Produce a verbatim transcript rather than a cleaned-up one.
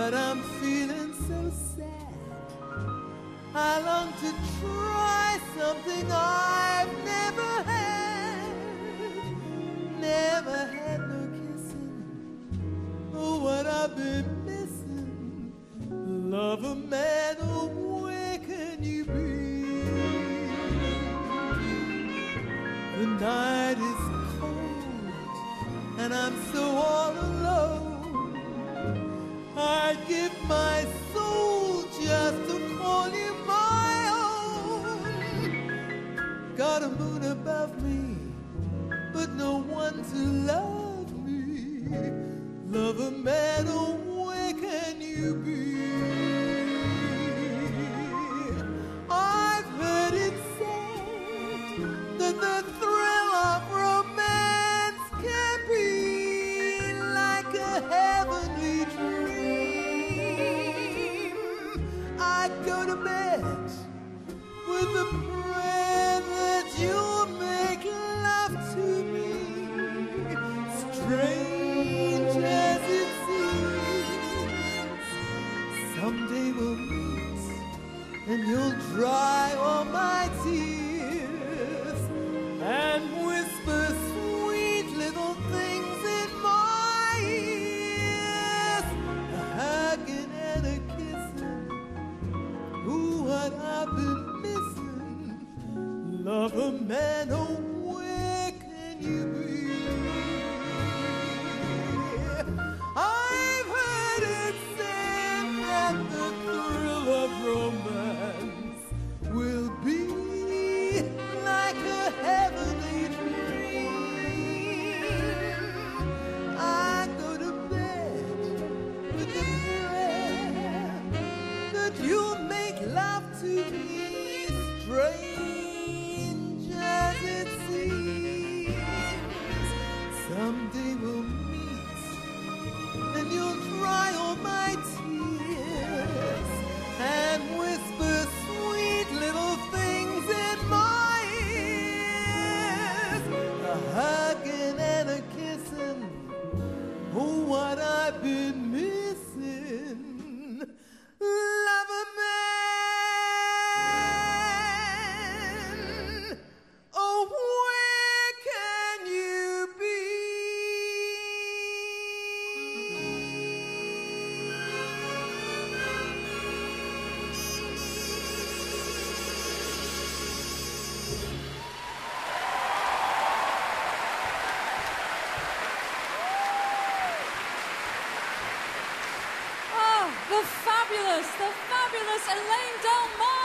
but I'm feeling so sad. I long to try something I've never had. Never had no kissing. Oh, what I've been missing. Lover man, oh, where can you be? The night is cold and I'm so all alone. I'd give my soul just to call you my own. Got a moon above me, but no one to love me. Lover man, oh, where can you be? I've heard it said that the thrill of romance can be like a heavenly dream. I go to bed with the prayer that you'll make love to me. Strange as it seems, someday we'll meet and you'll dry all my tears and whisper sweet little things in my ears. A hugging and a kissing, ooh, what I've been missing. Lover man, oh, where can you be? I've heard it said that the thrill of romance will be like a heavenly dream. I go to bed with the prayer that you'll make love to me. Strange as it seems, someday we'll meet and you'll dry all my tears and whisper sweet little things in my ears. A hugging and a kissing, oh, what I've been missing. Lover man, oh, where can you be? Oh, the fabulous, the fabulous Elaine Delmont.